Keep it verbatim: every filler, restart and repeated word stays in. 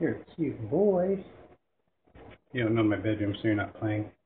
You're cute boys. You don't know my bedroom, so you're not playing.